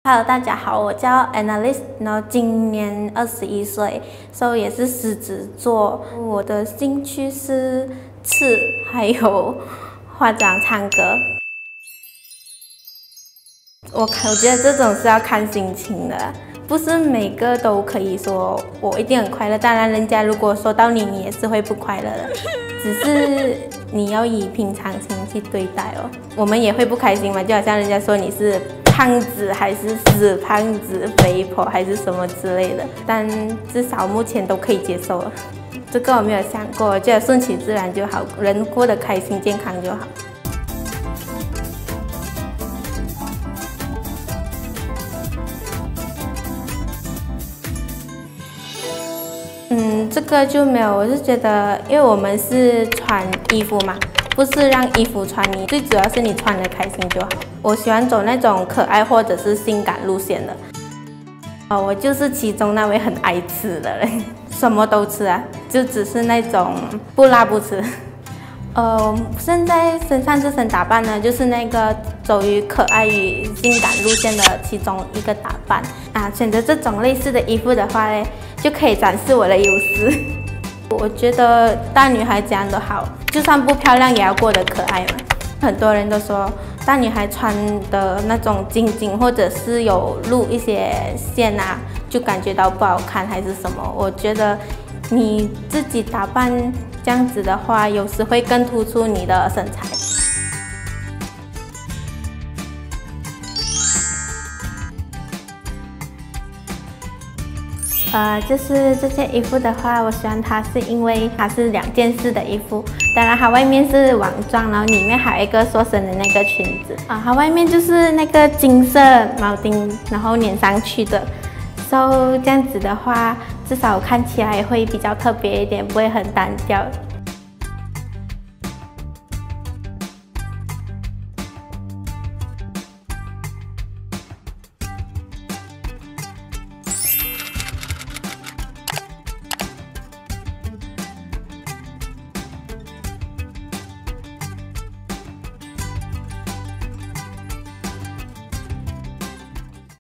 Hello， 大家好，我叫 Annalise， 然后今年21岁，所以也是狮子座。我的兴趣是吃，还有化妆、唱歌。我觉得这种是要看心情的，不是每个都可以说我一定很快乐。当然，人家如果说到你，你也是会不快乐的，只是你要以平常心去对待哦。我们也会不开心嘛，就好像人家说你是胖子还是死胖子、肥婆还是什么之类的，但至少目前都可以接受了。这个我没有想过，我觉得顺其自然就好，人过得开心、健康就好。这个就没有，我是觉得，因为我们是穿衣服嘛，不是让衣服穿你，最主要是你穿得开心就好。我喜欢走那种可爱或者是性感路线的。我就是其中那位很爱吃的人，什么都吃啊，就只是那种不辣不吃。现在身上这身打扮呢，就是那个走于可爱与性感路线的其中一个打扮啊。选择这种类似的衣服的话呢，就可以展示我的优势。我觉得大女孩怎样都好，就算不漂亮也要过得可爱嘛。很多人都说大女孩穿的那种紧紧或者是有露一些线啊，就感觉到不好看还是什么。我觉得你自己打扮这样子的话，有时会更突出你的身材。就是这件衣服的话，我喜欢它是因为它是2件式的衣服。当然，它外面是网装，然后里面还有一个塑身的那个裙子啊。它外面就是那个金色铆钉，然后粘上去的。So 这样子的话，至少看起来会比较特别一点，不会很单调。